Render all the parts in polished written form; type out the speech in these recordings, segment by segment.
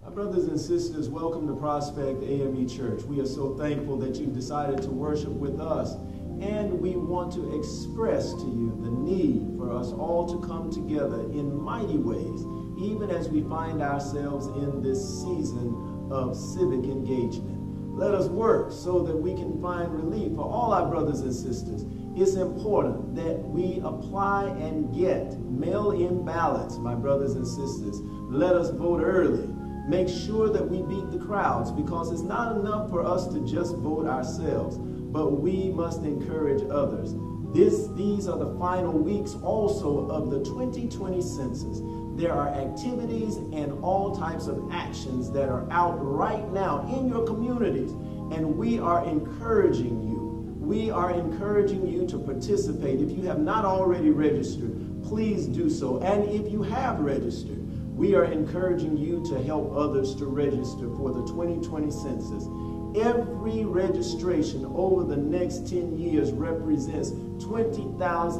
Brothers and sisters, welcome to Prospect AME Church. We are so thankful that you've decided to worship with us, and we want to express to you the need for us all to come together in mighty ways, even as we find ourselves in this season of civic engagement. Let us work so that we can find relief for all our brothers and sisters. It's important that we apply and get mail-in ballots, my brothers and sisters. Let us vote early. Make sure that we beat the crowds, because it's not enough for us to just vote ourselves, but we must encourage others. These are the final weeks also of the 2020 census. There are activities and all types of actions that are out right now in your communities, and we are encouraging you. We are encouraging you to participate. If you have not already registered, please do so. And if you have registered, we are encouraging you to help others to register for the 2020 census. Every registration over the next 10 years represents $20,000,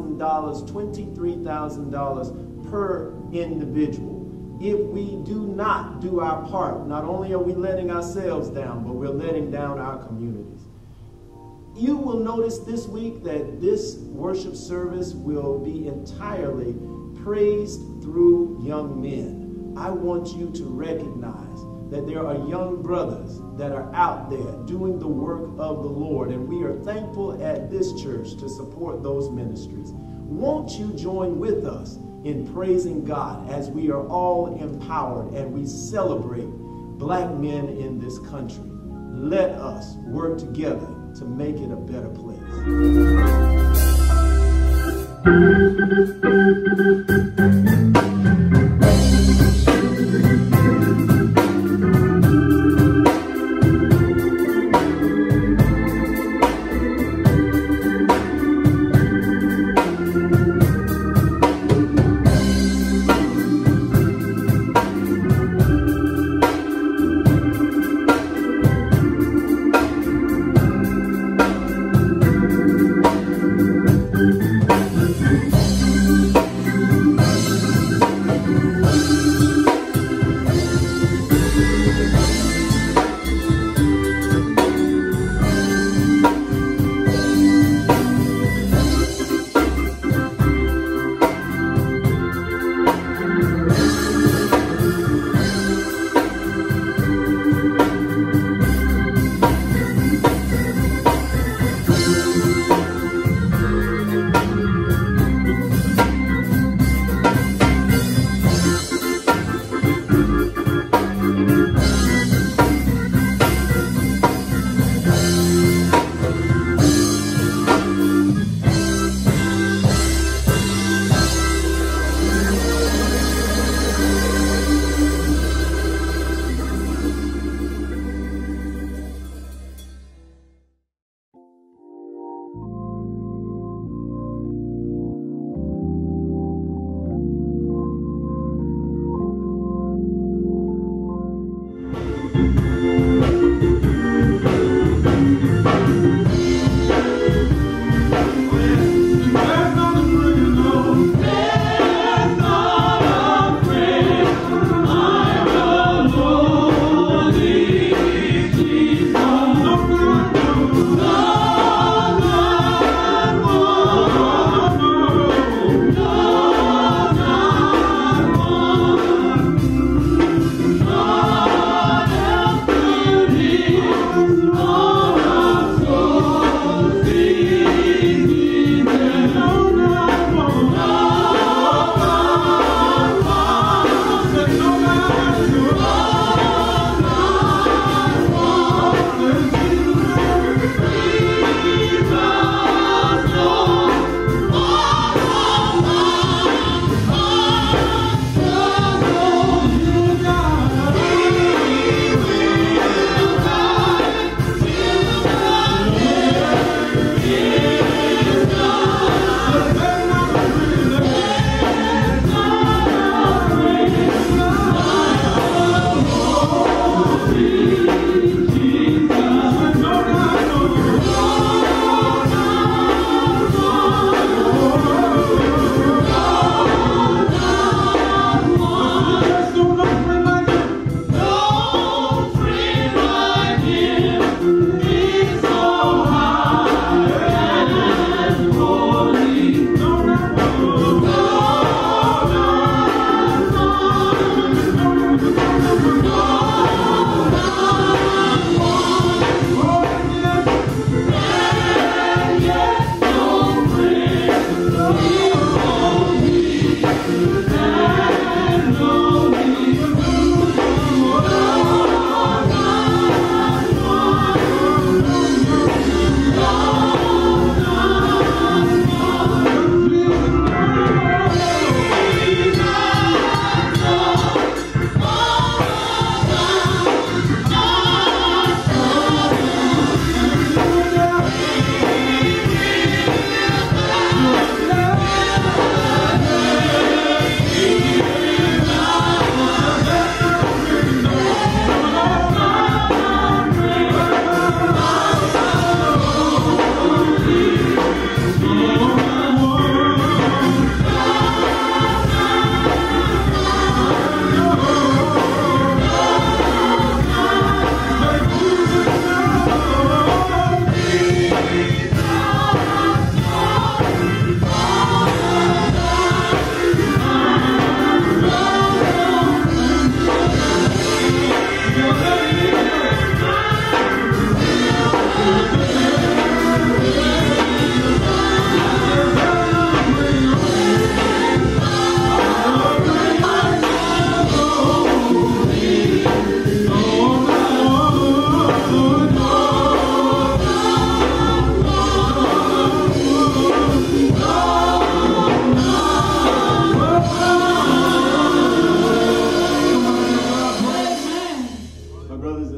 $23,000 per individual. If we do not do our part, not only are we letting ourselves down, but we're letting down our communities. You will notice this week that this worship service will be entirely praised through young men. I want you to recognize that there are young brothers that are out there doing the work of the Lord, and we are thankful at this church to support those ministries. Won't you join with us in praising God as we are all empowered and we celebrate black men in this country? Let us work together to make it a better place.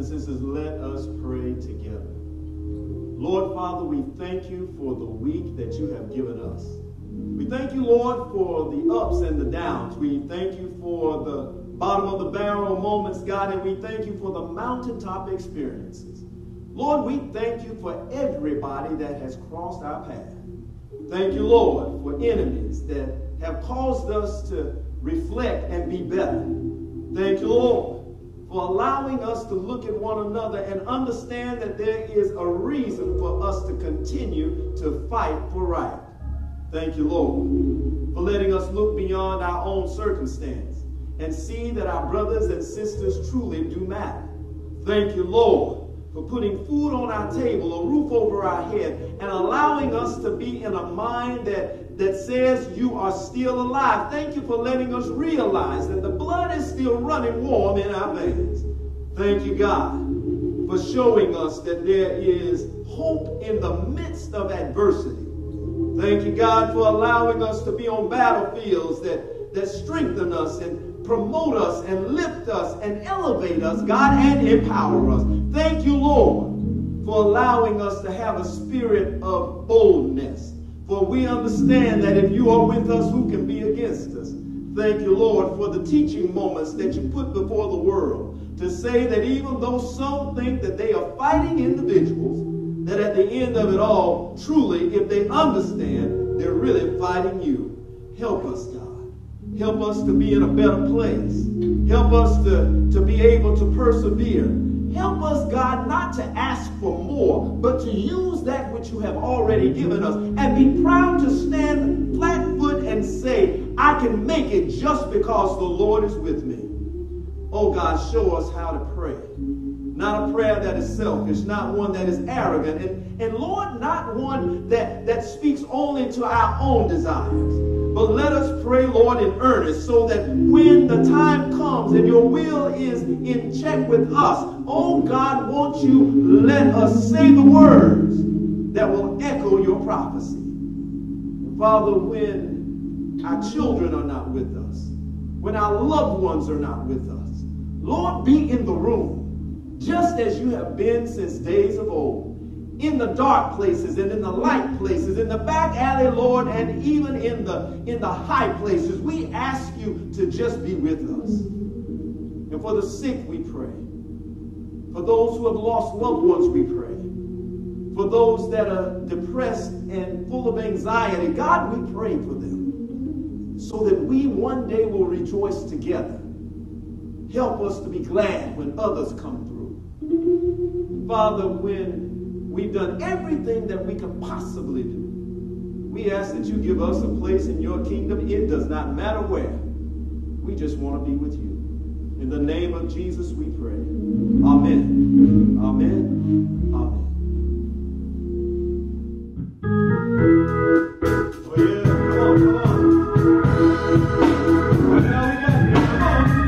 and sisters, let us pray together. Lord Father, we thank you for the week that you have given us. We thank you, Lord, for the ups and the downs. We thank you for the bottom of the barrel moments, God, and we thank you for the mountaintop experiences. Lord, we thank you for everybody that has crossed our path. Thank you, Lord, for enemies that have caused us to reflect and be better. Thank you, Lord, for allowing us to look at one another and understand that there is a reason for us to continue to fight for right. Thank you, Lord, for letting us look beyond our own circumstance and see that our brothers and sisters truly do matter. Thank you, Lord, for putting food on our table, a roof over our head, and allowing us to be in a mind that says you are still alive. Thank you for letting us realize that the blood is still running warm in our veins. Thank you, God, for showing us that there is hope in the midst of adversity. Thank you, God, for allowing us to be on battlefields that strengthen us and promote us and lift us and elevate us, God, and empower us. Thank you, Lord, for allowing us to have a spirit of boldness. For we understand that if you are with us, who can be against us? Thank you, Lord, for the teaching moments that you put before the world to say that even though some think that they are fighting individuals, that at the end of it all, truly, if they understand, they're really fighting you. Help us, God. Help us to be in a better place. Help us to be able to persevere. Help us, God, not to ask for more, but to use that which you have already given us and be proud to stand flat-foot and say, I can make it just because the Lord is with me. Oh, God, show us how to pray. Not a prayer that is selfish, not one that is arrogant, and Lord, not one that speaks only to our own desires. But let us pray, Lord, in earnest so that when the time comes and your will is in check with us, oh God, won't you let us say the words that will echo your prophecy. Father, when our children are not with us, when our loved ones are not with us, Lord, be in the room, just as you have been since days of old. In the dark places and in the light places, in the back alley, Lord, and even in the high places, we ask you to just be with us. And for the sick, we pray. For those who have lost loved ones, we pray. For those that are depressed and full of anxiety, God, we pray for them so that we one day will rejoice together. Help us to be glad when others come through. Father, when we've done everything that we can possibly do, we ask that you give us a place in your kingdom. It does not matter where. We just want to be with you. In the name of Jesus we pray. Amen. Amen. Amen. Oh yeah, come on. What now we got here? Come on.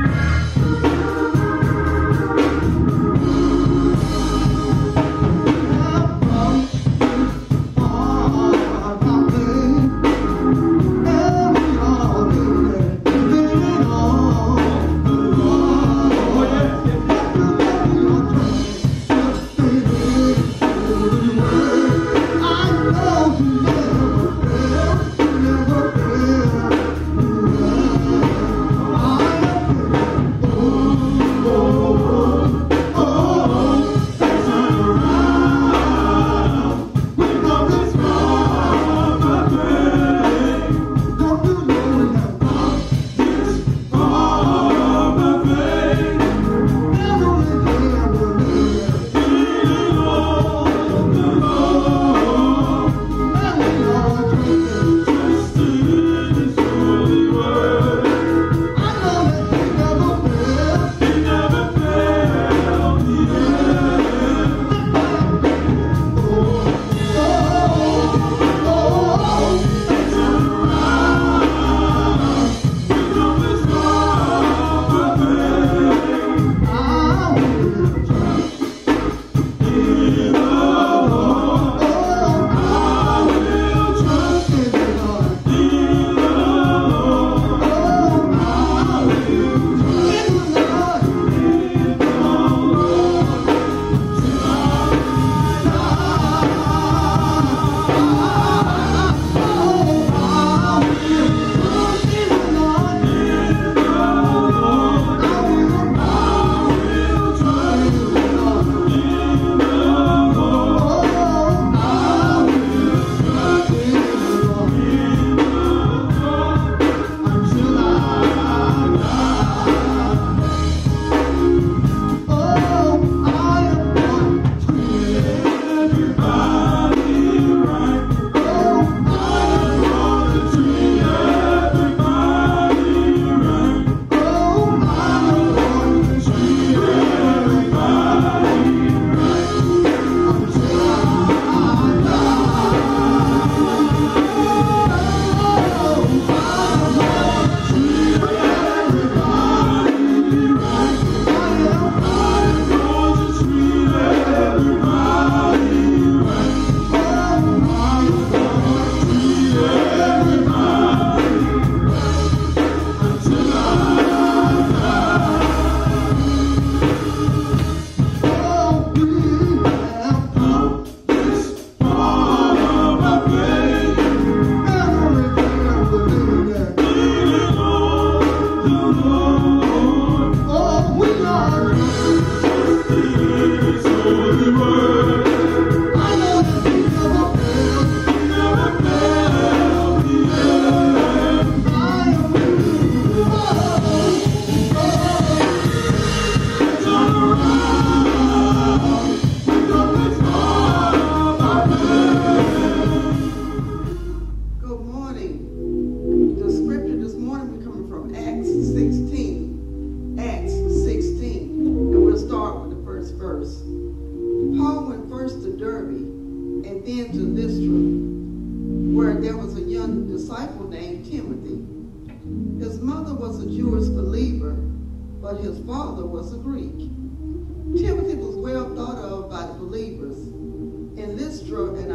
disciple named Timothy. His mother was a Jewish believer, but his father was a Greek. Timothy was well thought of by the believers in Lystra and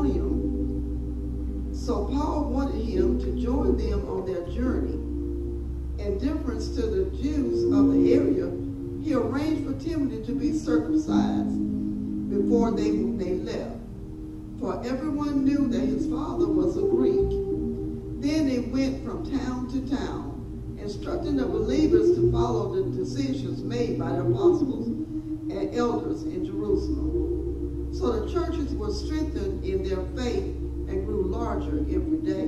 Iconium, so Paul wanted him to join them on their journey. In deference to the Jews of the area, he arranged for Timothy to be circumcised before they left, for everyone knew that his father was a Greek. Then they went from town to town, instructing the believers to follow the decisions made by the apostles and elders in Jerusalem. So the churches were strengthened in their faith and grew larger every day.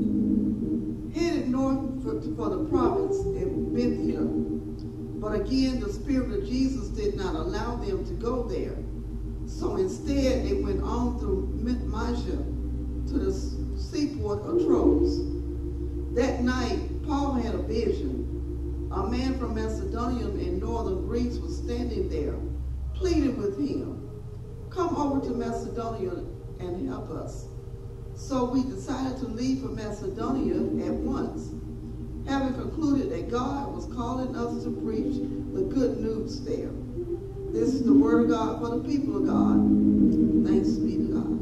Headed north for the province in Bithynia, but again the Spirit of Jesus did not allow them to go there. So instead they went on through Mysia to the seaport of Troas. That night Paul had a vision. A man from Macedonia in northern Greece was standing there, pleading with him, "Come over to Macedonia and help us." So we decided to leave for Macedonia at once, having concluded that God was calling us to preach the good news there. This is the word of God for the people of God. Thanks be to God.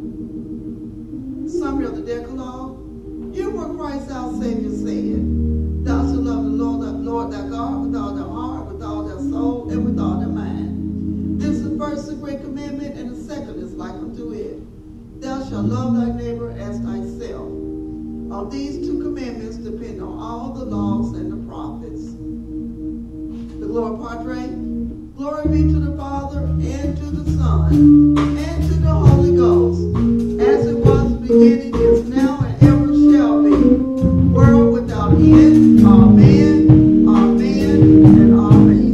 Summary of the Decalogue. Hear what Christ our Savior said. Thou shalt love the Lord thy God with all thy heart, with all thy soul, and with all thy mind. This is the first and great commandment, and the second is like unto it. Thou shalt love thy neighbor as thyself. On these two commandments depend on all the laws and the prophets. The Gloria Patri. Glory be to the Father, and to the Son, and to the Holy Ghost, as it was beginning, is now, and ever shall be, world without end. Amen, amen, and amen.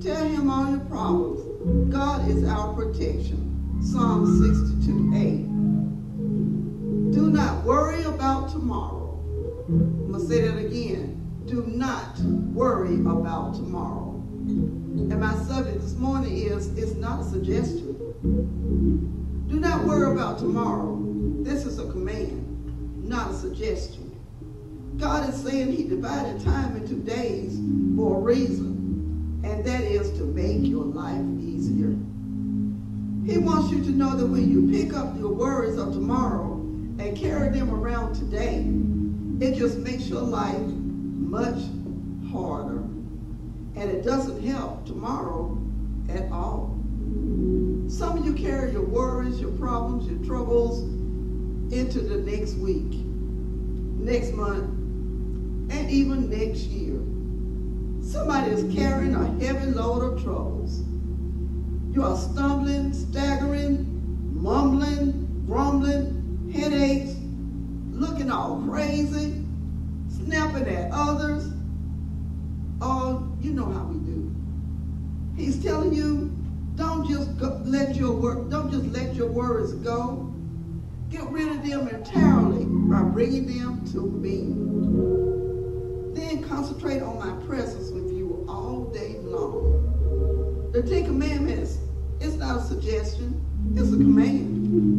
Tell him all your problems. God is our protection. Psalm 62:8. Do not worry about tomorrow. I'm going to say that again. Do not worry about tomorrow. And my subject this morning is, it's not a suggestion. Do not worry about tomorrow. This is a command, not a suggestion. God is saying he divided time into days for a reason, and that is to make your life easier. He wants you to know that when you pick up your worries of tomorrow and carry them around today, it just makes your life much harder. And it doesn't help tomorrow at all. Some of you carry your worries, your problems, your troubles into the next week, next month, and even next year. Somebody is carrying a heavy load of troubles. You are stumbling, staggering, mumbling, grumbling, headaches, looking all crazy, snapping at others. Oh, you know how we do. He's telling you, don't just let your worries go. Get rid of them entirely by bringing them to me. Then concentrate on my presence with you all day long. The 10 Commandments, it's not a suggestion, it's a command.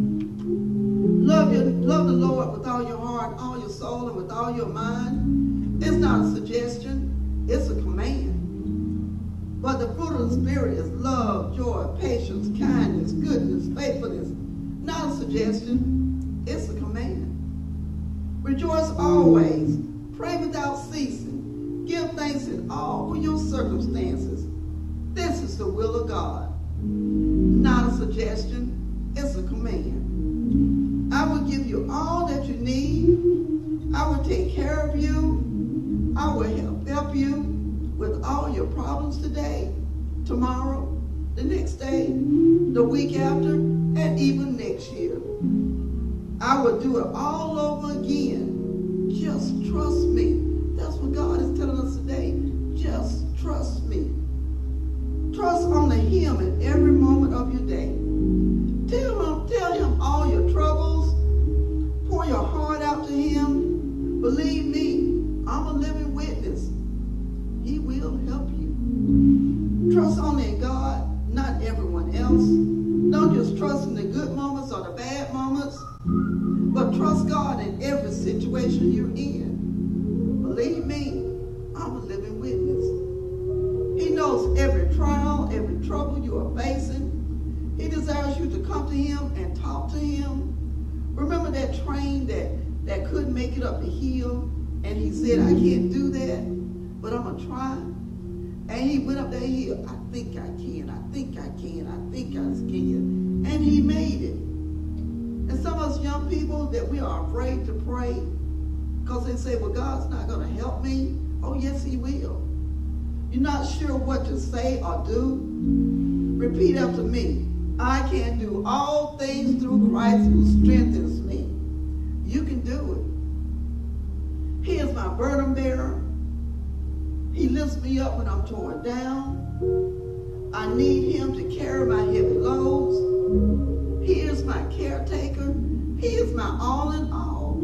Love the Lord with all your heart, all your soul, and with all your mind. It's not a suggestion, it's a command. But the fruit of the Spirit is love, joy, patience, kindness, goodness, faithfulness. Not a suggestion, it's a command. Rejoice always. Pray without ceasing. Give thanks in all your circumstances. This is the will of God. Not a suggestion, it's a command. I will give you all that you need. I will take care of you. I will help you with all your problems today, tomorrow, the next day, the week after, and even next year. I will do it all over again. Just trust me. That's what God is telling us today. Just trust me. Trust only him in every moment of your day. Tell him all your troubles. Pour your heart out to him. Believe me, I'm a living witness. He will help you. Trust only in God, not everyone else. Don't just trust in the good moments or the bad moments, but trust God in every situation you're in. Believe me, I'm a living witness. He knows every trial, every trouble you are facing. He desires you to come to him and talk to him. Remember that train that couldn't make it up the hill, and he said, I can't do that, but I'm going to try. And he went up that hill. I think I can, I think I can, I think I can. And he made it. And some of us young people that we are afraid to pray because they say, well, God's not going to help me. Oh, yes, he will. You're not sure what to say or do? Repeat after me. I can do all things through Christ who strengthens me. You can do it. He is my burden bearer. He lifts me up when I'm torn down. I need him to carry my heavy loads. He is my caretaker. He is my all in all.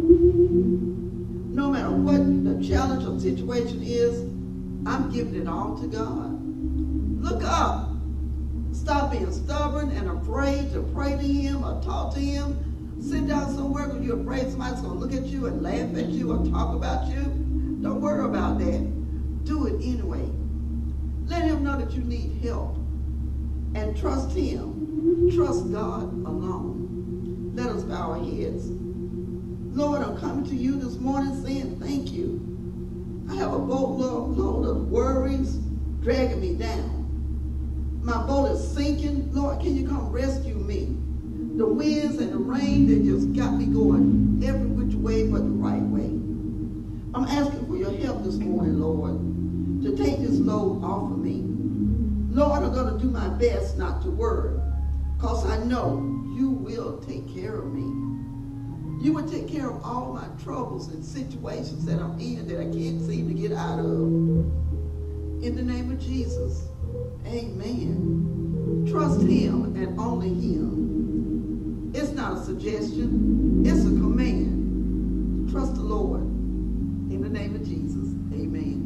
No matter what the challenge or situation is, I'm giving it all to God. Look up. Stop being stubborn and afraid to pray to him or talk to him. Sit down somewhere when you're afraid somebody's going to look at you and laugh at you or talk about you. Don't worry about that. Do it anyway. Let him know that you need help. And trust him. Trust God alone. Let us bow our heads. Lord, I'm coming to you this morning saying thank you. I have a boatload of worries dragging me down. My boat is sinking. Lord, can you come rescue me? The winds and the rain, they just got me going every which way but the right way. I'm asking for your help this morning, Lord, to take this load off of me. Lord, I'm going to do my best not to worry, because I know you will take care of me. You will take care of all my troubles and situations that I'm in that I can't seem to get out of. In the name of Jesus, Amen. Trust him and only him. It's not a suggestion. It's a command. Trust the Lord. In the name of Jesus. Amen.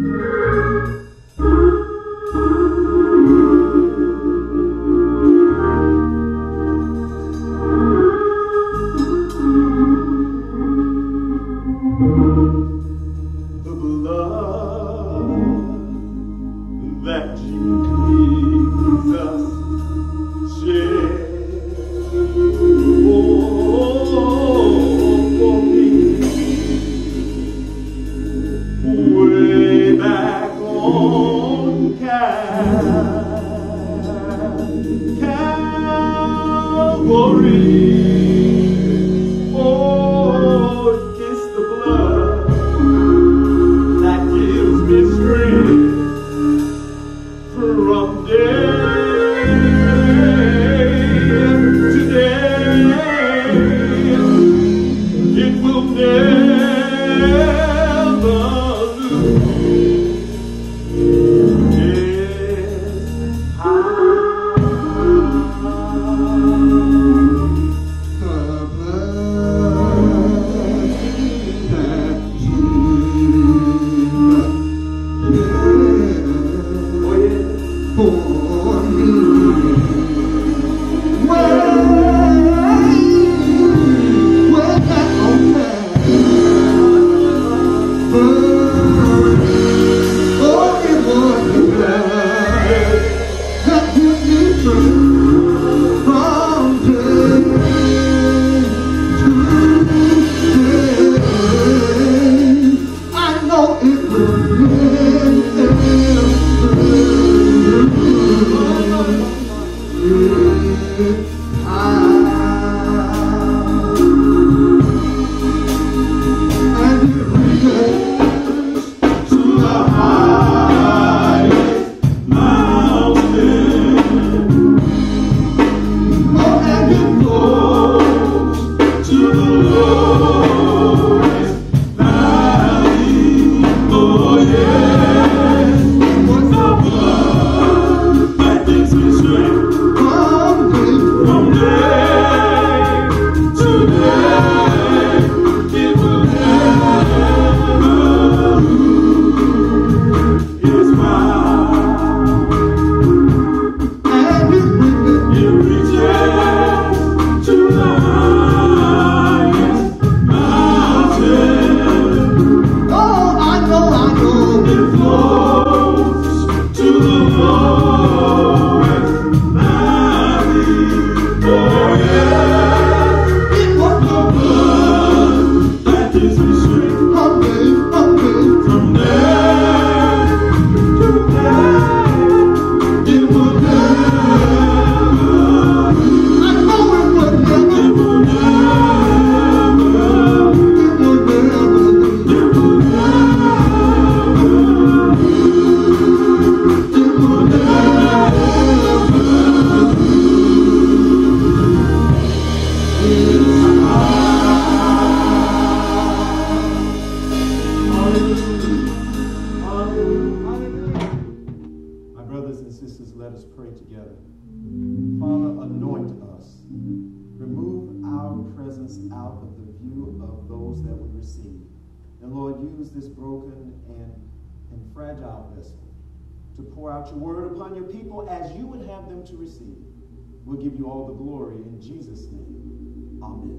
To pour out your word upon your people as you would have them to receive. We'll give you all the glory in Jesus' name. Amen.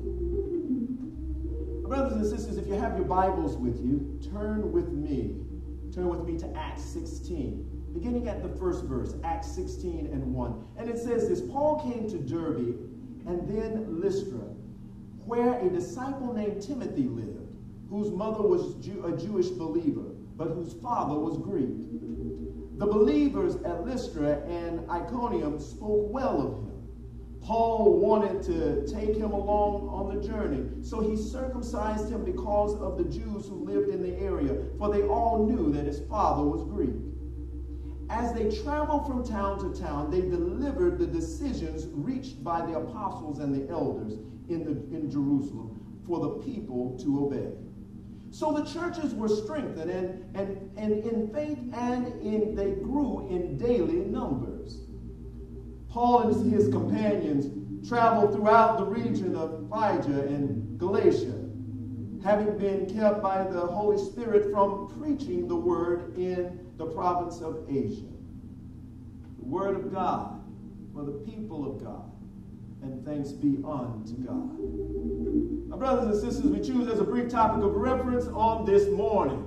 Brothers and sisters, if you have your Bibles with you, turn with me to Acts 16, beginning at the first verse, Acts 16 and 1. And it says this: Paul came to Derbe and then Lystra, where a disciple named Timothy lived, whose mother was a Jewish believer, but whose father was Greek. The believers at Lystra and Iconium spoke well of him. Paul wanted to take him along on the journey, so he circumcised him because of the Jews who lived in the area, for they all knew that his father was Greek. As they traveled from town to town, they delivered the decisions reached by the apostles and the elders in Jerusalem for the people to obey. So the churches were strengthened and in faith and they grew in daily numbers. Paul and his companions traveled throughout the region of Phrygia and Galatia, having been kept by the Holy Spirit from preaching the word in the province of Asia. The word of God for the people of God, and thanks be unto God. My brothers and sisters, we choose as a brief topic of reference on this morning.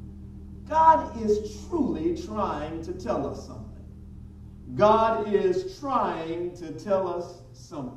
God is truly trying to tell us something. God is trying to tell us something.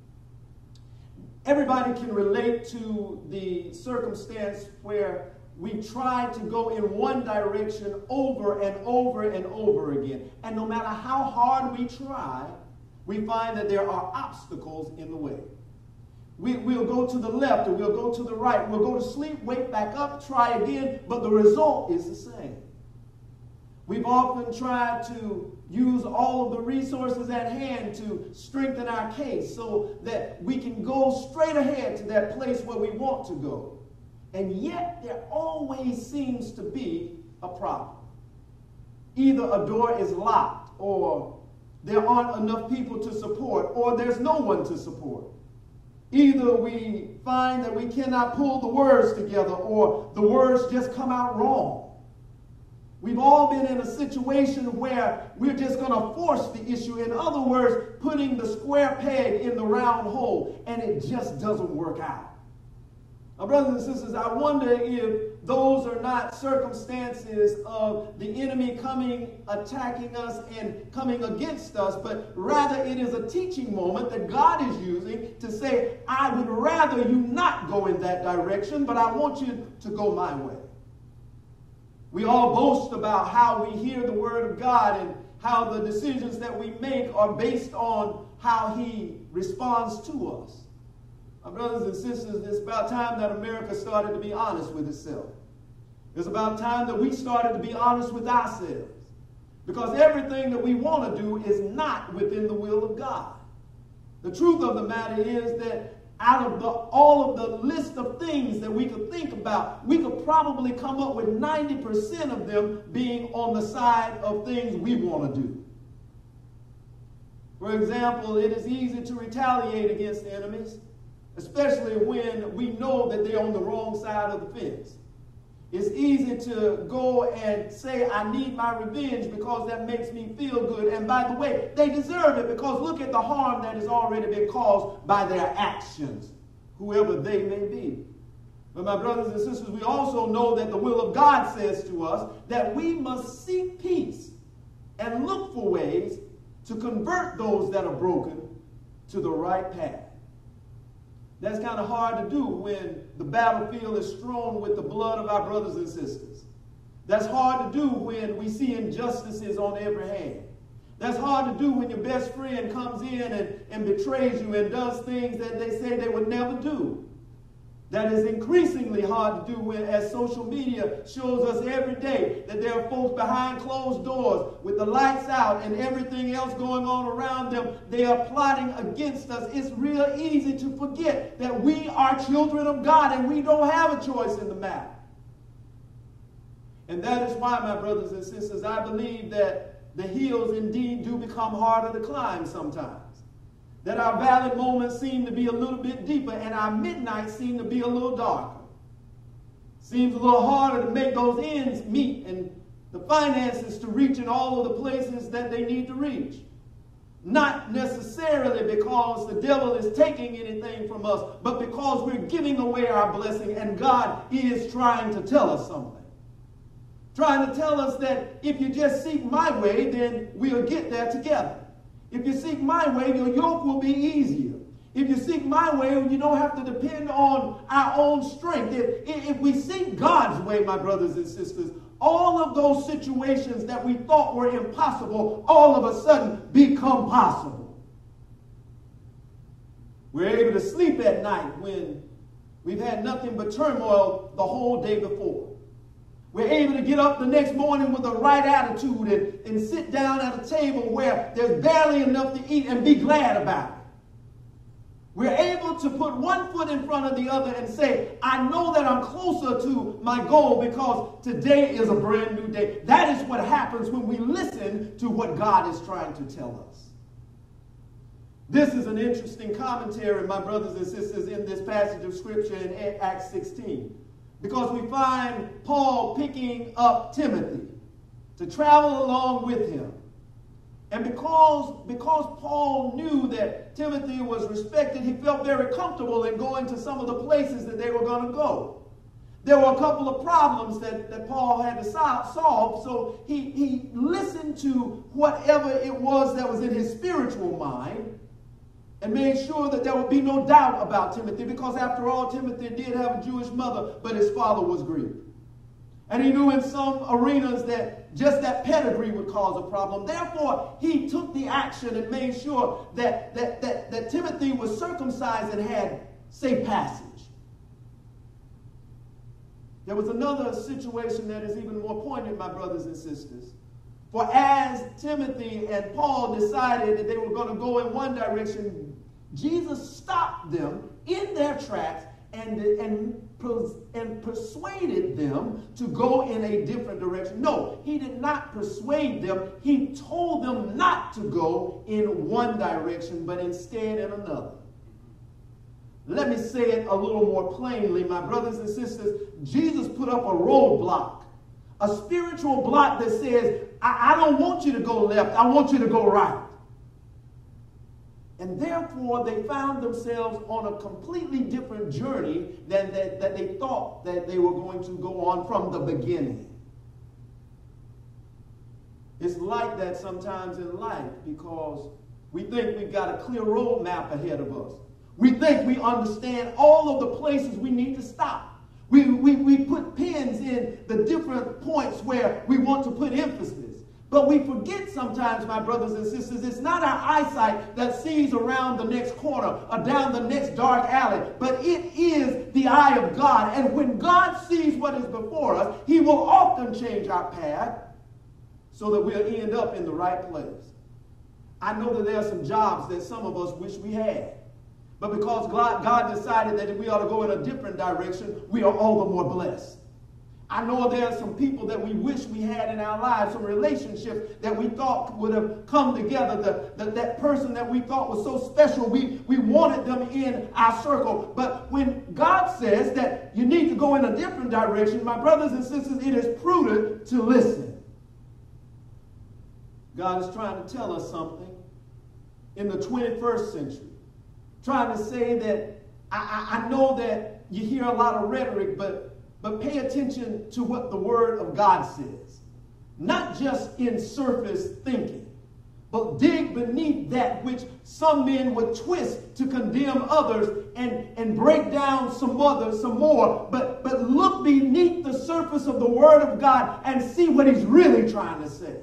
Everybody can relate to the circumstance where we try to go in one direction over and over and over again. And no matter how hard we try, we find that there are obstacles in the way. We'll go to the left or we'll go to the right. We'll go to sleep, wake back up, try again, but the result is the same. We've often tried to use all of the resources at hand to strengthen our case so that we can go straight ahead to that place where we want to go. And yet there always seems to be a problem. Either a door is locked, or there aren't enough people to support, or there's no one to support. Either we find that we cannot pull the words together, or the words just come out wrong. We've all been in a situation where we're just going to force the issue. In other words, putting the square peg in the round hole, and it just doesn't work out. Now, brothers and sisters, I wonder if those are not circumstances of the enemy coming, attacking us, and coming against us, but rather it is a teaching moment that God is using to say, I would rather you not go in that direction, but I want you to go my way. We all boast about how we hear the word of God and how the decisions that we make are based on how he responds to us. My brothers and sisters, it's about time that America started to be honest with itself. It's about time that we started to be honest with ourselves. Because everything that we want to do is not within the will of God. The truth of the matter is that out of all of the list of things that we could think about, we could probably come up with 90% of them being on the side of things we want to do. For example, it is easy to retaliate against enemies, especially when we know that they're on the wrong side of the fence. It's easy to go and say, I need my revenge because that makes me feel good. And by the way, they deserve it because look at the harm that has already been caused by their actions, whoever they may be. But my brothers and sisters, we also know that the will of God says to us that we must seek peace and look for ways to convert those that are broken to the right path. That's kind of hard to do when the battlefield is strewn with the blood of our brothers and sisters. That's hard to do when we see injustices on every hand. That's hard to do when your best friend comes in and betrays you and does things that they say they would never do. That is increasingly hard to do when, as social media shows us every day, that there are folks behind closed doors with the lights out and everything else going on around them. They are plotting against us. It's real easy to forget that we are children of God and we don't have a choice in the matter. And that is why, my brothers and sisters, I believe that the hills indeed do become harder to climb sometimes. That our valley moments seem to be a little bit deeper and our midnights seem to be a little darker. Seems a little harder to make those ends meet and the finances to reach in all of the places that they need to reach. Not necessarily because the devil is taking anything from us, but because we're giving away our blessing and God is trying to tell us something. Trying to tell us that if you just seek my way, then we'll get there together. If you seek my way, your yoke will be easier. If you seek my way, you don't have to depend on our own strength. If we seek God's way, my brothers and sisters, all of those situations that we thought were impossible, all of a sudden become possible. We're able to sleep at night when we've had nothing but turmoil the whole day before. We're able to get up the next morning with the right attitude and sit down at a table where there's barely enough to eat and be glad about it. We're able to put one foot in front of the other and say, I know that I'm closer to my goal because today is a brand new day. That is what happens when we listen to what God is trying to tell us. This is an interesting commentary, my brothers and sisters, in this passage of Scripture in Acts 16. Because we find Paul picking up Timothy to travel along with him. And because Paul knew that Timothy was respected, he felt very comfortable in going to some of the places that they were going to go. There were a couple of problems that Paul had to solve, so he listened to whatever it was that was in his spiritual mind and made sure that there would be no doubt about Timothy, because after all, Timothy did have a Jewish mother, but his father was Greek. And he knew in some arenas that just that pedigree would cause a problem. Therefore, he took the action and made sure that Timothy was circumcised and had safe passage. There was another situation that is even more poignant, my brothers and sisters. For as Timothy and Paul decided that they were going to go in one direction, Jesus stopped them in their tracks and persuaded them to go in a different direction. No, he did not persuade them. He told them not to go in one direction, but instead in another. Let me say it a little more plainly, my brothers and sisters. Jesus put up a roadblock, a spiritual block that says, I don't want you to go left, I want you to go right. And therefore, they found themselves on a completely different journey than that they thought that they were going to go on from the beginning. It's like that sometimes in life, because we think we've got a clear road map ahead of us. We think we understand all of the places we need to stop. We put pins in the different points where we want to put emphasis. But we forget sometimes, my brothers and sisters, it's not our eyesight that sees around the next corner or down the next dark alley, but it is the eye of God. And when God sees what is before us, he will often change our path so that we'll end up in the right place. I know that there are some jobs that some of us wish we had. But because God decided that we ought to go in a different direction, we are all the more blessed. I know there are some people that we wish we had in our lives, some relationships that we thought would have come together, that person that we thought was so special, we wanted them in our circle. But when God says that you need to go in a different direction, my brothers and sisters, it is prudent to listen. God is trying to tell us something in the 21st century. Trying to say that I know that you hear a lot of rhetoric, but pay attention to what the Word of God says. Not just in surface thinking, but dig beneath that which some men would twist to condemn others and break down some more. But look beneath the surface of the Word of God and see what he's really trying to say.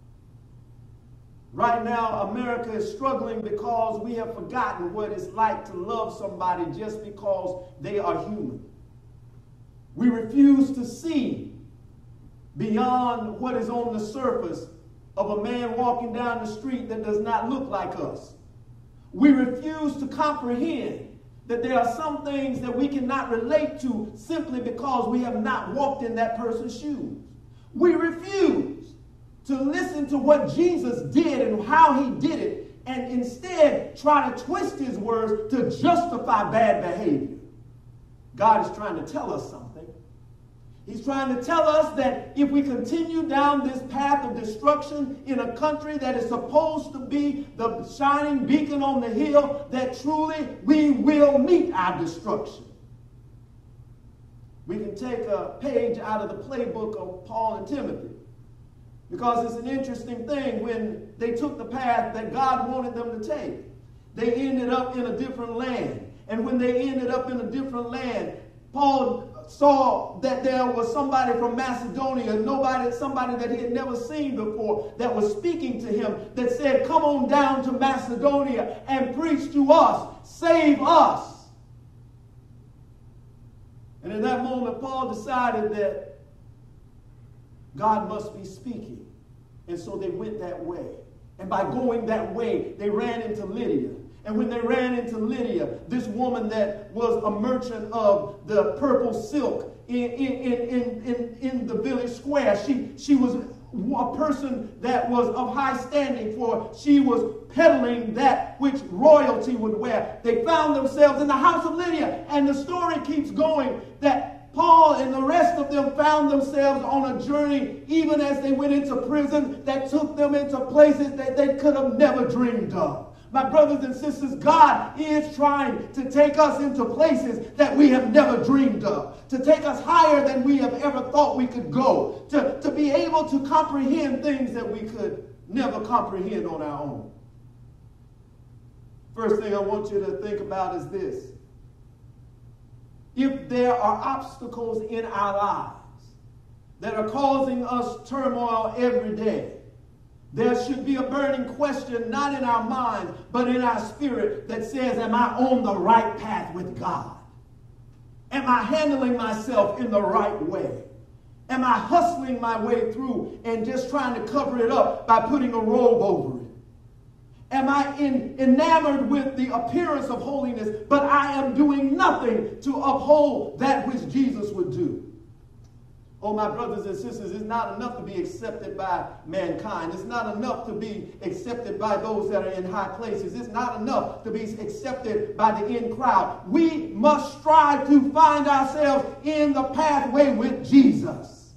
Right now, America is struggling because we have forgotten what it's like to love somebody just because they are human. We refuse to see beyond what is on the surface of a man walking down the street that does not look like us. We refuse to comprehend that there are some things that we cannot relate to simply because we have not walked in that person's shoes. We refuse to listen to what Jesus did and how he did it, and instead try to twist his words to justify bad behavior. God is trying to tell us something. He's trying to tell us that if we continue down this path of destruction in a country that is supposed to be the shining beacon on the hill, that truly we will meet our destruction. We can take a page out of the playbook of Paul and Timothy, because it's an interesting thing. When they took the path that God wanted them to take, they ended up in a different land. And when they ended up in a different land, Paul saw that there was somebody from Macedonia, somebody that he had never seen before, that was speaking to him, that said, come on down to Macedonia and preach to us, save us. And in that moment, Paul decided that God must be speaking. And so they went that way. And by going that way, they ran into Lydia. And when they ran into Lydia, this woman that was a merchant of the purple silk in the village square, she was a person that was of high standing, for she was peddling that which royalty would wear. They found themselves in the house of Lydia, and the story keeps going that Paul and the rest of them found themselves on a journey, even as they went into prison, that took them into places that they could have never dreamed of. My brothers and sisters, God is trying to take us into places that we have never dreamed of, to take us higher than we have ever thought we could go, to be able to comprehend things that we could never comprehend on our own. First thing I want you to think about is this. If there are obstacles in our lives that are causing us turmoil every day, there should be a burning question, not in our minds, but in our spirit, that says, am I on the right path with God? Am I handling myself in the right way? Am I hustling my way through and just trying to cover it up by putting a robe over it? Am I enamored with the appearance of holiness, but I am doing nothing to uphold that which Jesus would do? Oh, my brothers and sisters, it's not enough to be accepted by mankind. It's not enough to be accepted by those that are in high places. It's not enough to be accepted by the in crowd. We must strive to find ourselves in the pathway with Jesus.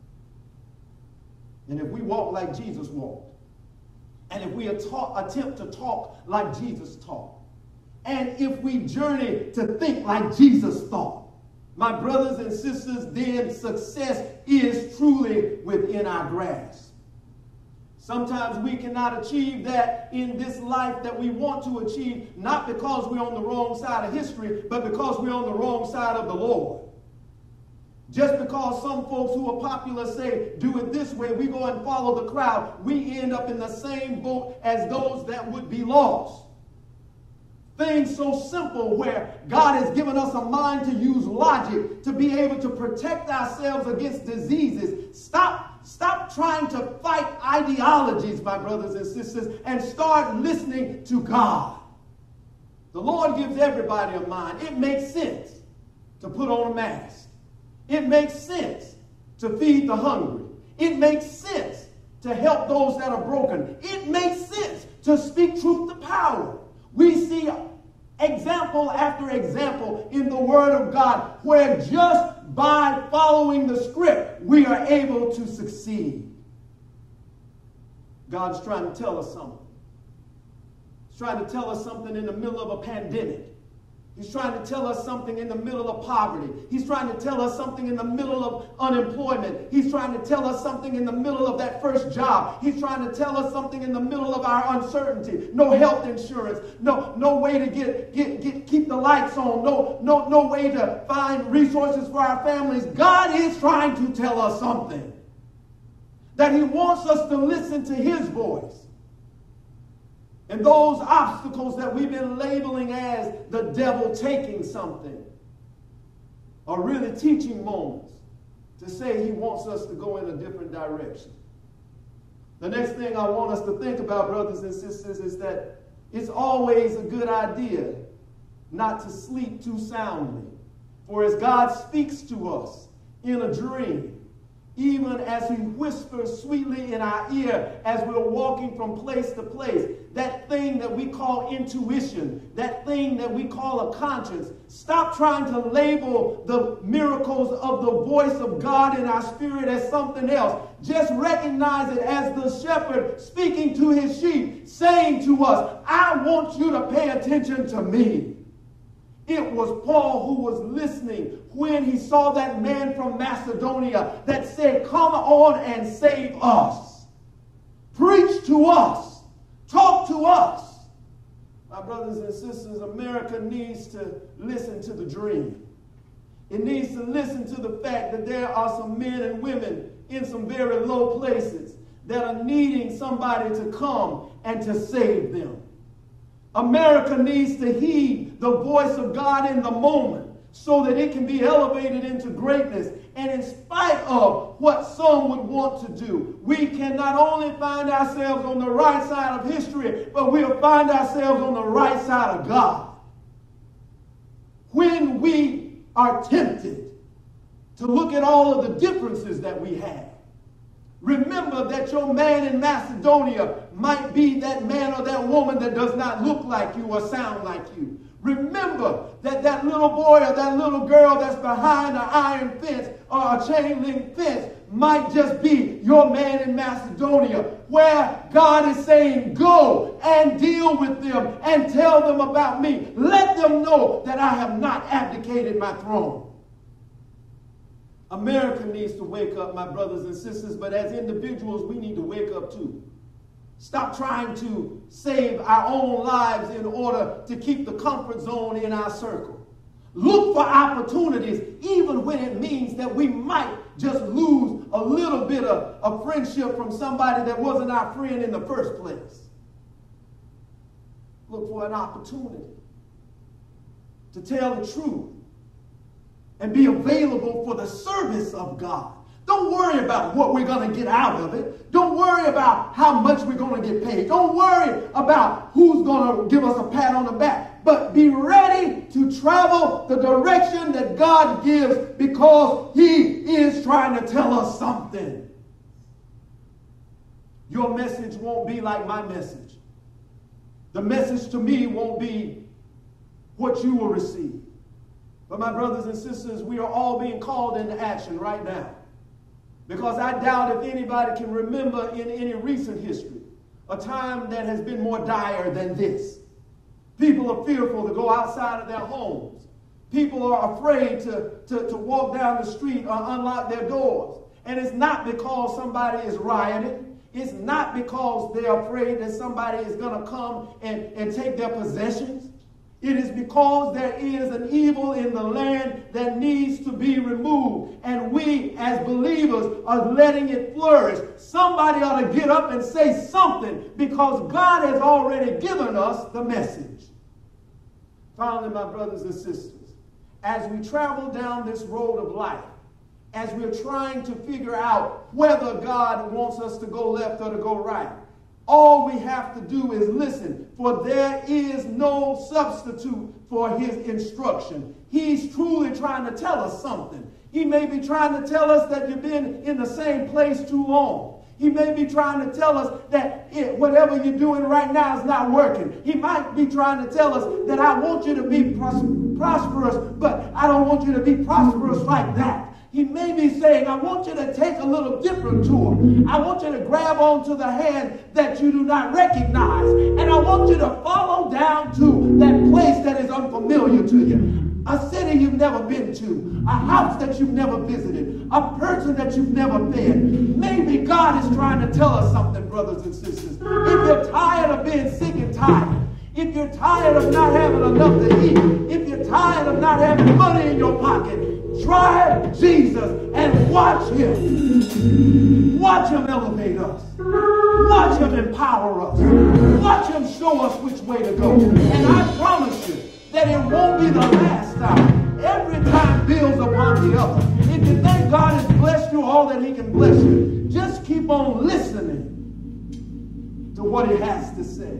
And if we walk like Jesus walked, and if we attempt to talk like Jesus talked, and if we journey to think like Jesus thought, my brothers and sisters, then success is truly within our grasp. Sometimes we cannot achieve that in this life that we want to achieve, not because we're on the wrong side of history, but because we're on the wrong side of the Lord. Just because some folks who are popular say, do it this way, we go and follow the crowd, we end up in the same boat as those that would be lost. Things so simple where God has given us a mind to use logic to be able to protect ourselves against diseases. Stop trying to fight ideologies, my brothers and sisters, and start listening to God. The Lord gives everybody a mind. It makes sense to put on a mask. It makes sense to feed the hungry. It makes sense to help those that are broken. It makes sense to speak truth to power. We see example after example in the Word of God where just by following the script, we are able to succeed. God's trying to tell us something. He's trying to tell us something in the middle of a pandemic. He's trying to tell us something in the middle of poverty. He's trying to tell us something in the middle of unemployment. He's trying to tell us something in the middle of that first job. He's trying to tell us something in the middle of our uncertainty. No health insurance. No way to keep the lights on. No way to find resources for our families. God is trying to tell us something. That he wants us to listen to his voice. And those obstacles that we've been labeling as the devil taking something are really teaching moments to say he wants us to go in a different direction. The next thing I want us to think about, brothers and sisters, is that it's always a good idea not to sleep too soundly. For as God speaks to us in a dream, even as he whispers sweetly in our ear as we're walking from place to place, that thing that we call intuition, that thing that we call a conscience, stop trying to label the miracles of the voice of God in our spirit as something else. Just recognize it as the shepherd speaking to his sheep, saying to us, I want you to pay attention to me. It was Paul who was listening when he saw that man from Macedonia that said, come on and save us. Preach to us. Talk to us. My brothers and sisters, America needs to listen to the dream. It needs to listen to the fact that there are some men and women in some very low places that are needing somebody to come and to save them. America needs to heed the voice of God in the moment so that it can be elevated into greatness. And in spite of what some would want to do, we can not only find ourselves on the right side of history, but we'll find ourselves on the right side of God. When we are tempted to look at all of the differences that we have, remember that your man in Macedonia might be that man or that woman that does not look like you or sound like you. Remember that that little boy or that little girl that's behind an iron fence or a chain link fence might just be your man in Macedonia, where God is saying, go and deal with them and tell them about me. Let them know that I have not abdicated my throne. America needs to wake up, my brothers and sisters, but as individuals, we need to wake up too. Stop trying to save our own lives in order to keep the comfort zone in our circle. Look for opportunities, even when it means that we might just lose a little bit of friendship from somebody that wasn't our friend in the first place. Look for an opportunity to tell the truth and be available for the service of God. Don't worry about what we're going to get out of it. Don't worry about how much we're going to get paid. Don't worry about who's going to give us a pat on the back. But be ready to travel the direction that God gives, because He is trying to tell us something. Your message won't be like my message. The message to me won't be what you will receive. But my brothers and sisters, we are all being called into action right now. Because I doubt if anybody can remember in any recent history a time that has been more dire than this. People are fearful to go outside of their homes. People are afraid to walk down the street or unlock their doors. And it's not because somebody is rioting. It's not because they're afraid that somebody is going to come and take their possessions. It is because there is an evil in the land that needs to be removed. And we, as believers, are letting it flourish. Somebody ought to get up and say something, because God has already given us the message. Finally, my brothers and sisters, as we travel down this road of life, as we're trying to figure out whether God wants us to go left or to go right, all we have to do is listen, for there is no substitute for His instruction. He's truly trying to tell us something. He may be trying to tell us that you've been in the same place too long. He may be trying to tell us that whatever you're doing right now is not working. He might be trying to tell us that I want you to be prosperous, but I don't want you to be prosperous like that. He may be saying, I want you to take a little different tour. I want you to grab onto the hand that you do not recognize. And I want you to follow down to that place that is unfamiliar to you. A city you've never been to. A house that you've never visited. A person that you've never fed. Maybe God is trying to tell us something, brothers and sisters. If you're tired of being sick and tired, if you're tired of not having enough to eat, if you're tired of not having money in your pocket, try Jesus and watch Him. Watch Him elevate us. Watch Him empower us. Watch Him show us which way to go. And I promise you that it won't be the last time. Every time builds upon the other. If you think God has blessed you all that He can bless you, just keep on listening to what He has to say.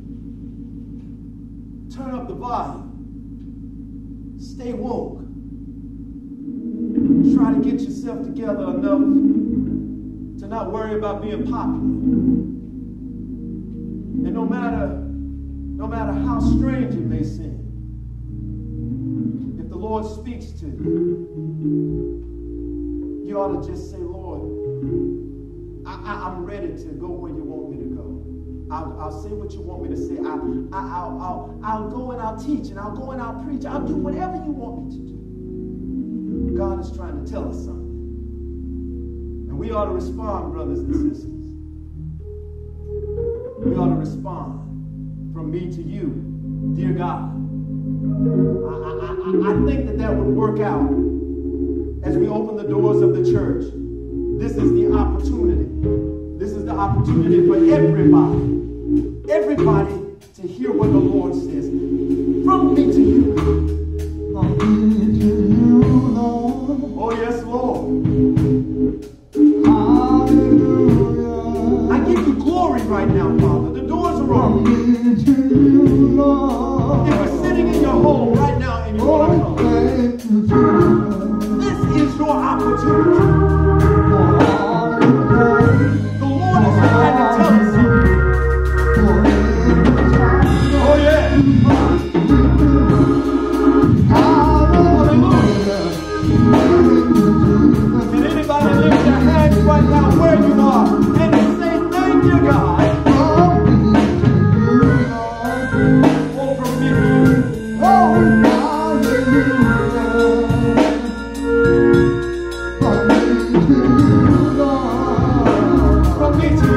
Turn up the volume. Stay woke. Try to get yourself together enough to not worry about being popular. And no matter how strange it may seem, if the Lord speaks to you, you ought to just say, Lord, I'm ready to go where you want me to go. I'll say what you want me to say. I'll go and I'll teach, and I'll go and I'll preach. I'll do whatever you want me to do. God is trying to tell us something. And we ought to respond, brothers and sisters. We ought to respond from me to you, dear God. I think that would work out as we open the doors of the church. This is the opportunity. This is the opportunity for everybody to hear what the Lord says. From me to you. opportunity. The Lord is trying to tell us something. Oh, yeah. Hallelujah. Can anybody lift their hands right now where you are and say, thank you, God. Oh, from me to you. Oh, from me to you.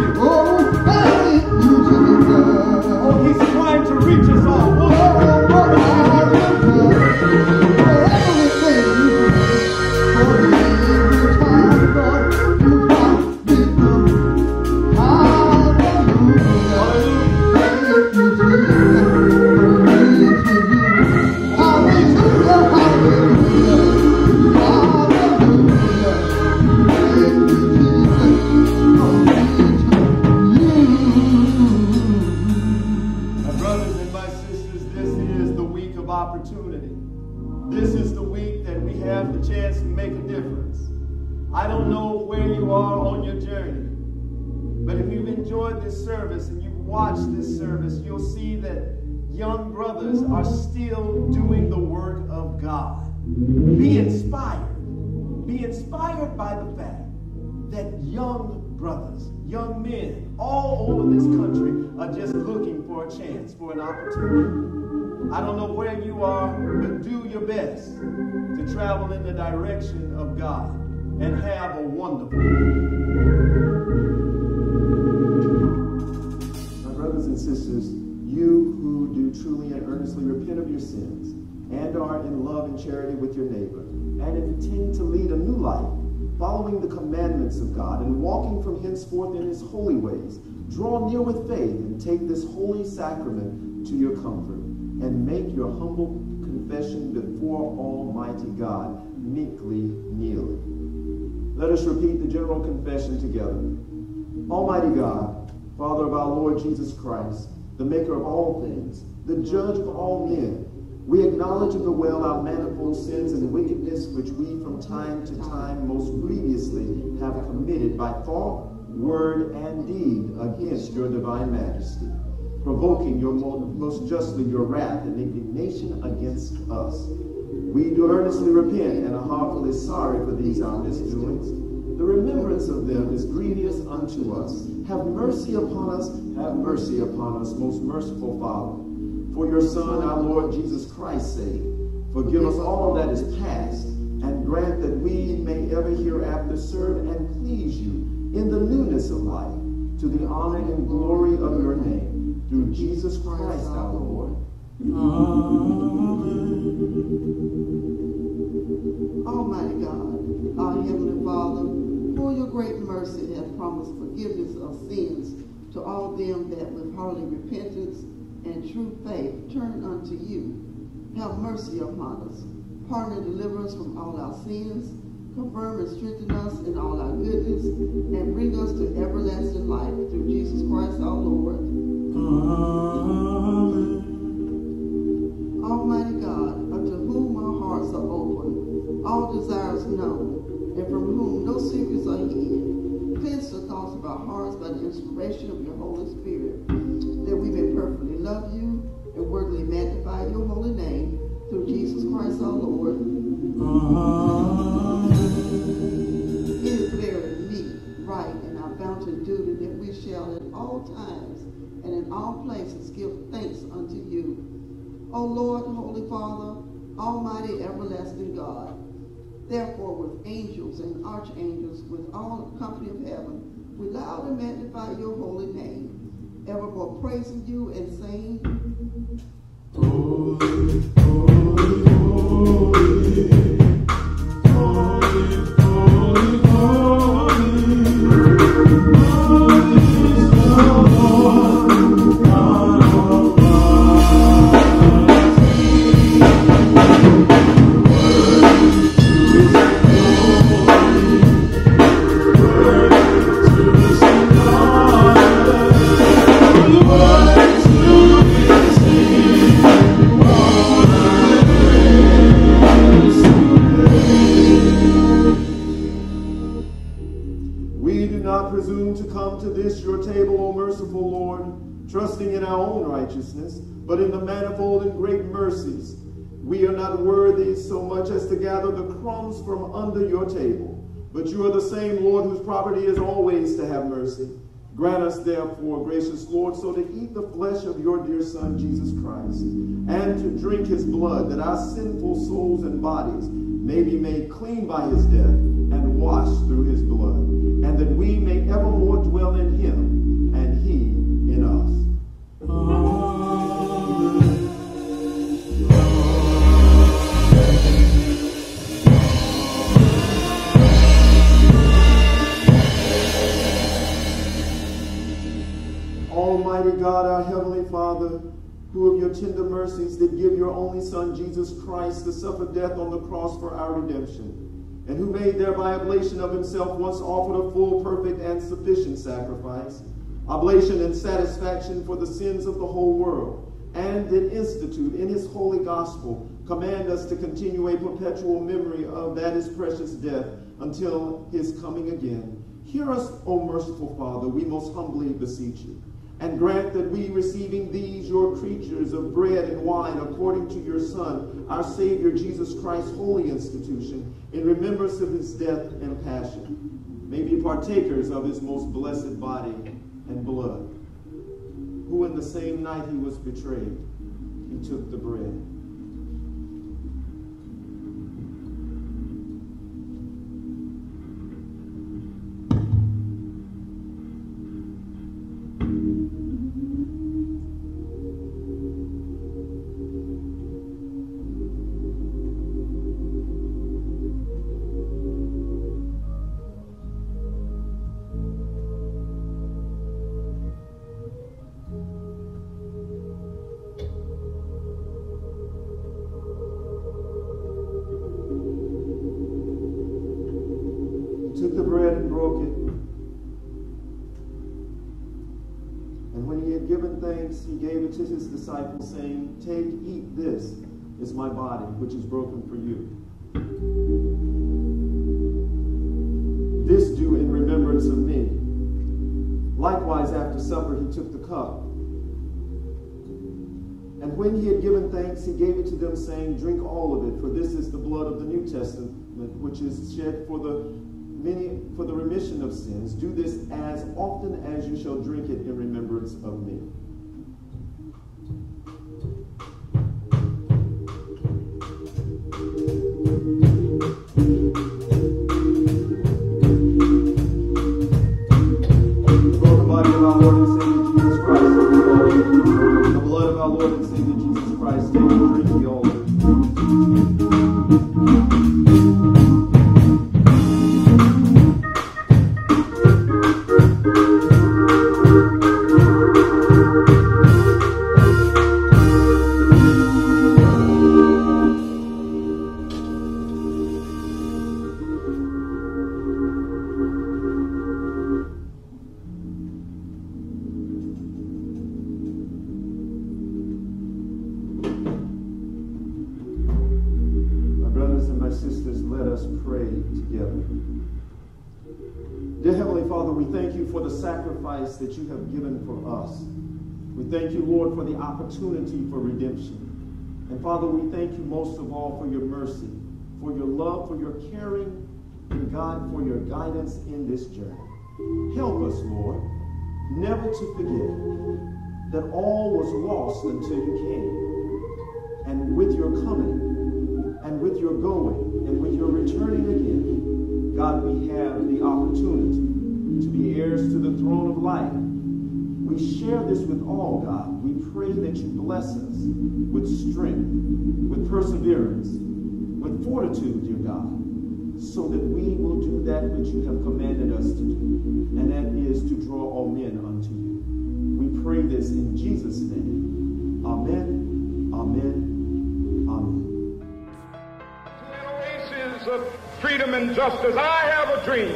Oh, he's trying to reach us all. Opportunity. This is the week that we have the chance to make a difference. I don't know where you are on your journey, but if you've enjoyed this service and you've watched this service, you'll see that young brothers are still doing the work of God. Be inspired. Be inspired by the fact that young brothers, young men all over this country are just looking for a chance, for an opportunity. I don't know where you are, but do your best to travel in the direction of God and have a wonderful week. My brothers and sisters, you who do truly and earnestly repent of your sins and are in love and charity with your neighbor and intend to lead a new life, following the commandments of God and walking from henceforth in his holy ways, draw near with faith and take this holy sacrament to your comfort, and make your humble confession before Almighty God, meekly kneeling. Let us repeat the general confession together. Almighty God, Father of our Lord Jesus Christ, the maker of all things, the judge of all men, we acknowledge and bewail our manifold sins and wickedness which we from time to time most grievously have committed by thought, word, and deed against your divine majesty, provoking your most justly your wrath and indignation against us. We do earnestly repent and are heartily sorry for these our misdoings. The remembrance of them is grievous unto us. Have mercy upon us, have mercy upon us, most merciful Father. For your Son, our Lord Jesus Christ's sake, forgive us all that is past, and grant that we may ever hereafter serve and please you in the newness of life, to the honor and glory of your name. Through Jesus Christ our Lord. Amen. Almighty God, our Heavenly Father, for your great mercy hath promised forgiveness of sins to all them that with hearty repentance and true faith turn unto you. Have mercy upon us. Pardon and deliver us from all our sins. Confirm and strengthen us in all our goodness, and bring us to everlasting life through Jesus Christ our Lord. Amen. Almighty God, unto whom our hearts are open, all desires known, and from whom no secrets are hid, cleanse the thoughts of our hearts by the inspiration of your Holy Spirit, that we may perfectly love you and worthily magnify your holy name through Jesus Christ our Lord. Amen. It is very meet, right, and our bounty duty that we shall at all times and in all places give thanks unto you. O Lord, Holy Father, Almighty everlasting God, therefore with angels and archangels, with all the company of heaven, we loudly magnify your holy name, evermore praising you and saying, Holy, holy, holy, holy, holy, is the Lord, God of not presume to come to this your table, O merciful Lord, trusting in our own righteousness, but in the manifold and great mercies. We are not worthy so much as to gather the crumbs from under your table, but you are the same Lord whose property is always to have mercy. Grant us, therefore, gracious Lord, so to eat the flesh of your dear Son, Jesus Christ, and to drink his blood, that our sinful souls and bodies may be made clean by his death and washed through his blood, and that we may evermore dwell in him and he in us. Amen. Almighty God, our heavenly Father, who of your tender mercies did give your only Son, Jesus Christ, to suffer death on the cross for our redemption, and who made thereby oblation of himself once offered a full, perfect, and sufficient sacrifice, oblation and satisfaction for the sins of the whole world, and did institute in his holy gospel, command us to continue a perpetual memory of that his precious death until his coming again. Hear us, O merciful Father, we most humbly beseech you. And grant that we, receiving these your creatures of bread and wine according to your Son, our Savior Jesus Christ's holy institution, in remembrance of his death and passion, may be partakers of his most blessed body and blood, who in the same night he was betrayed, he took the bread. Took the bread and broke it. And when he had given thanks, he gave it to his disciples, saying, "Take, eat, this is my body, which is broken for you. This do in remembrance of me." Likewise, after supper, he took the cup. And when he had given thanks, he gave it to them, saying, "Drink all of it, for this is the blood of the New Testament, which is shed for the remission of sins. Do this as often as you shall drink it in remembrance of me." The broken body of our Lord and Savior Jesus Christ, the blood of our Lord and Savior Jesus Christ, take and drink the all of it. Sisters, let us pray together. Dear Heavenly Father, we thank you for the sacrifice that you have given for us. We thank you, Lord, for the opportunity for redemption. And Father, we thank you most of all for your mercy, for your love, for your caring, and God, for your guidance in this journey. Help us, Lord, never to forget that all was lost until you came. And with your coming, and with your going, and with your returning again, God, we have the opportunity to be heirs to the throne of life. We share this with all, God. We pray that you bless us with strength, with perseverance, with fortitude, dear God, so that we will do that which you have commanded us to do, and that is to draw all men unto you. We pray this in Jesus' name. Amen, amen, amen. Of freedom and justice, I have a dream.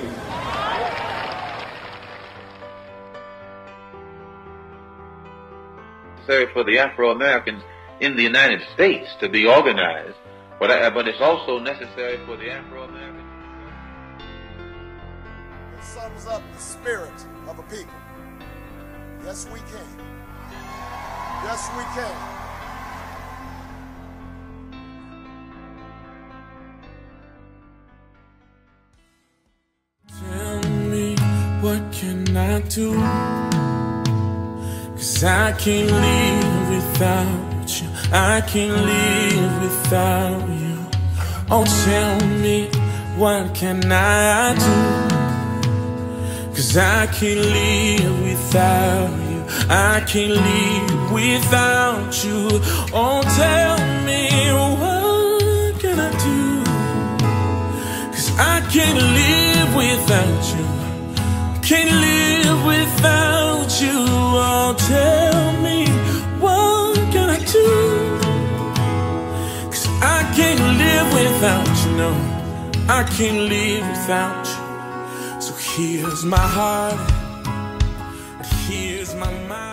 Necessary for the Afro-Americans in the United States to be organized, but it's also necessary for the Afro-Americans. sums up the spirit of a people. Yes, we can. Yes, we can. Tell me, what can I do? 'Cause I can't live without you. I can't live without you. Oh, tell me, what can I do? 'Cause I can't live without you. I can't live without you. Oh, tell me, what can I do? 'Cause I can't live without you. Can't live without you. Oh, tell me, what can I do? 'Cause I can't live without you, no. I can't live without you. So here's my heart, and here's my mind.